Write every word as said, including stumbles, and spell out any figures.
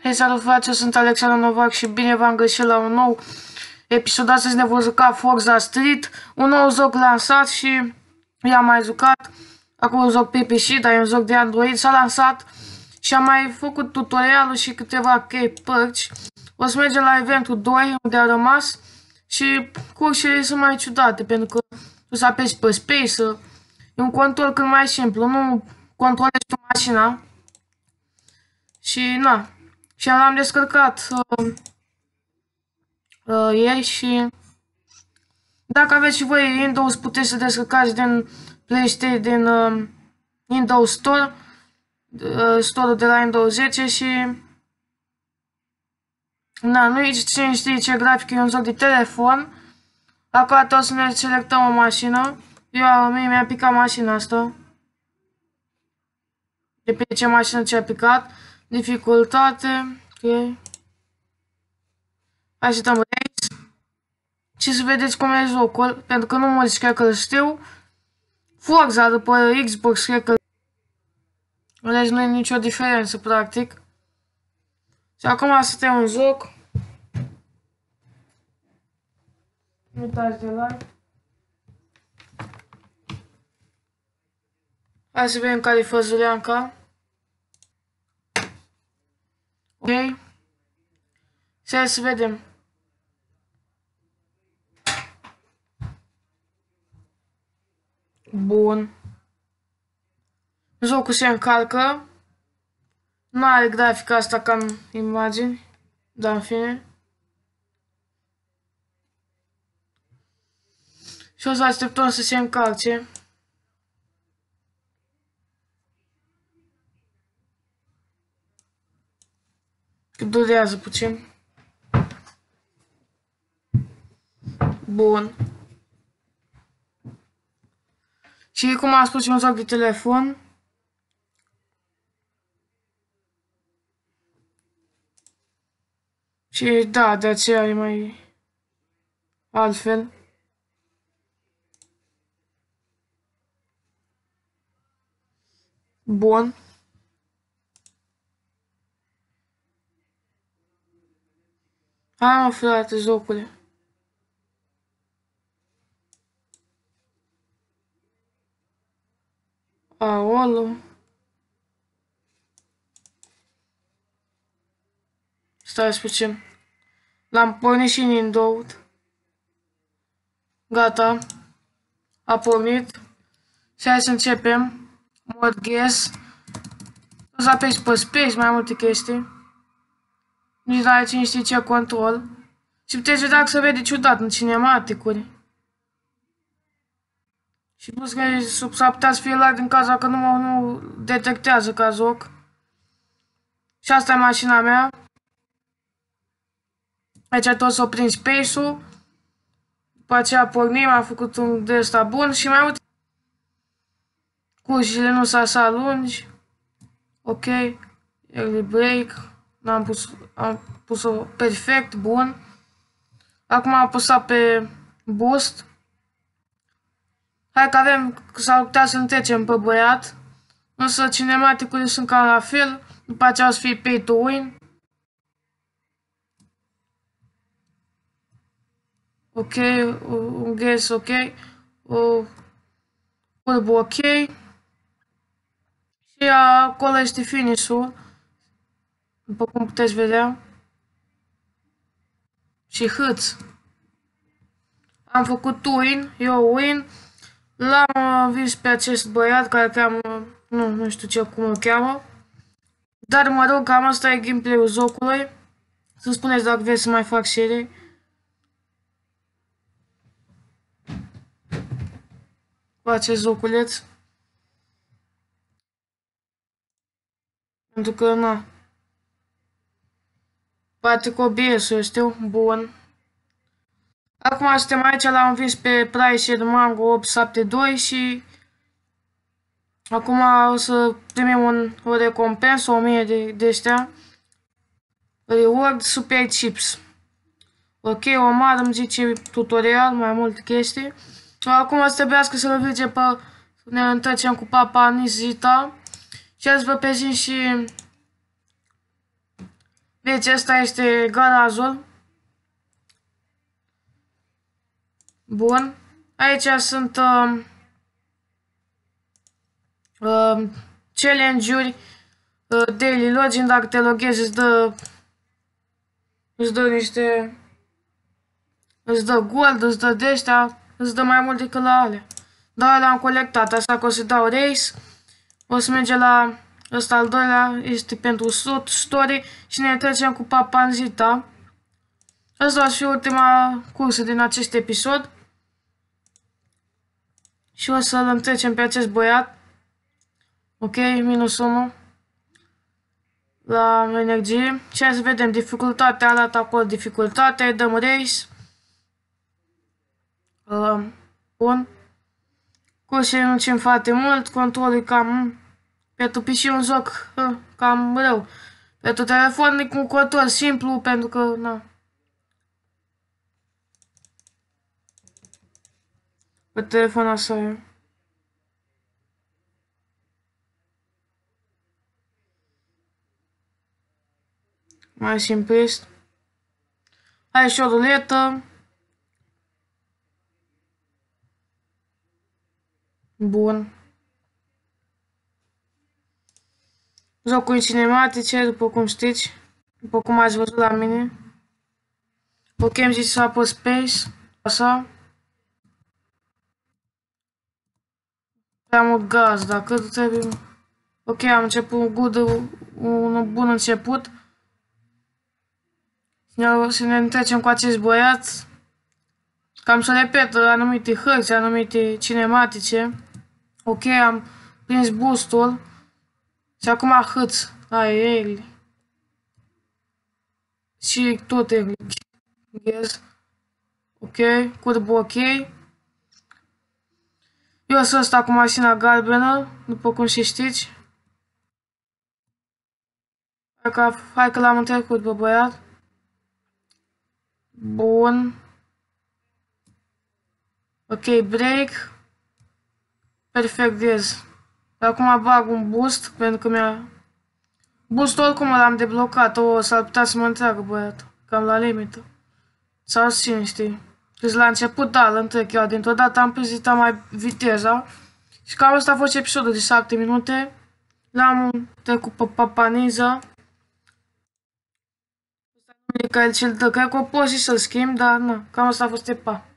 Hei, salut frate, eu sunt Alexandru Novac și bine v-am găsit la un nou episod. Astăzi ne vom juca Forza Street, un nou joc lansat și i-am mai jucat. Acum joc pe P C, dar e un joc de Android, s-a lansat și am mai făcut tutorialul și câteva chei părți. O să mergem la eventul doi, unde a rămas și cursurile sunt mai ciudate, pentru că tu să apeși pe Space, e un control cât mai simplu, nu controlezi tu mașina. Și na. Și l-am descărcat uh, uh, ieri și dacă aveți și voi Windows puteți să descărcați din PlayStation, din uh, Windows Store, uh, store-ul de la Windows zece și na, nu e cine știe ce grafic, e un joc de telefon. Acum o să ne selectăm o mașină. Eu, mie mi-a picat mașina asta. De pe ce mașină ce a picat. Dificultate, ok. Hai să dăm race. Și să vedeți cum e jocul, pentru că nu mulți cred că îl știu. Forza după Xbox, cred că deci nu e nicio diferență, practic. Și acum asta e un joc. Nu uitați de like. Hai să vedem care e făzuleanca. Ok. Și hai să vedem. Bun. Jocul se încarcă. Nu are grafica asta ca în imagini. Dar în fine. Și o să așteptăm să se încarce. Că durează puțin. Bun. Și cum am spus, e un joc de telefon. Și da, de aceea e mai altfel. Bun. Hai mă frate, jocule. Aolo. Stai puțin. L-am pornit și în windows. Gata. A pornit. Și hai să începem. Mod guess. O să apeși pe space, mai multe chestii. Nici nu are cine știe ce control. Și puteți vedea că se vede ciudat în cinematicuri. Și plus că s-ar putea să fie lag din cauza că nu, nu detectează ca joc. Și asta e mașina mea. Aici tot s-o prins space-ul. După aceea pornim, am făcut un de ăsta bun și mai multe. Cursurile nu s-a așa lungi. Ok. Early break. Am pus, am pus-o perfect, bun. Acum am apăsat pe boost. Hai că avem, că s-ar putea să trecem pe băiat. Însă cinematicule sunt cam la fel. După aceea o să fie pay to win. Ok, un guess ok. O curvă ok. Și acolo este finish-ul. După cum puteți vedea. Și hâț. Am făcut win, eu win. L-am vins pe acest băiat care cheamă, nu, nu știu ce, cum îl cheamă. Dar mă rog, cam asta e gameplay-ul jocului. Să spuneți dacă vreți să mai fac serie. Cu acest joculeț. Pentru că, na. Poate cu O B S-ul, știu, bun. Acum suntem aici, l-am învins pe Price Mango opt șapte doi și acum o să primim un, o recompensă, o mie de, de astea. Reward Super Chips. Ok, o mare îmi zice tutorial, mai multe chestii. Acum o să trebuiască să-l mergem pe, să ne întrecem cu Papa Nizita. Și azi vă prezint și Deci ăsta este garajul. Bun. Aici sunt uh, uh, challenge-uri, uh, daily login, dacă te loghezi îți dă, îți dă niște, îți dă gold, îți dă de-astea, îți dă mai mult decât la alea. Dar le-am colectat, așa că o să dau race, o să mergem la ăsta al doilea, este pentru story și ne trecem cu Papanzita. Asta va fi ultima cursă din acest episod. Și o să-l întrecem pe acest băiat. Ok, minus unu. La energie. Și hai să vedem dificultatea, arată acolo dificultatea, dăm race. Uh, bun. Cursurile nu țin foarte mult, controlul e cam... Pentru P C un joc uh, cam rău. Pentru telefon e cu un control simplu, pentru că, na. Pe telefon așa e. Mai simplist. Hai și o ruletă. Bun. Jocuri cinematice, după cum știți. După cum ați văzut la mine. Ok, am zis să apăs space. Așa. Prea mult gaz, dacă trebuie... Ok, am început un, good, un bun început. Să ne întrecem cu acest băiat. Cam să repet anumite hărți, anumite cinematice. Ok, am prins boostul. Și acum hâț. Ai, el. Și tot el. Yes. Ok, curb ok. Eu sunt ăsta cu mașina galbenă, după cum și știți. Hai că, hai că l-am întrecut pe băiat. Bun. Ok, break. Perfect, yes. Acum bag un boost, pentru că mi-a... Boost oricum l-am deblocat, o, s-ar putea să mă întreagă băiatul, cam la limită. Sau cine știi. Deci la început, da, îl întrec eu, dintr-o dată am prezit mai viteza. Și cam asta a fost episodul de șapte minute. L-am trecut pe Papaniza. Care ți-l dă, cred că o poți și să-l schimbi, dar nu, cam asta a fost epa.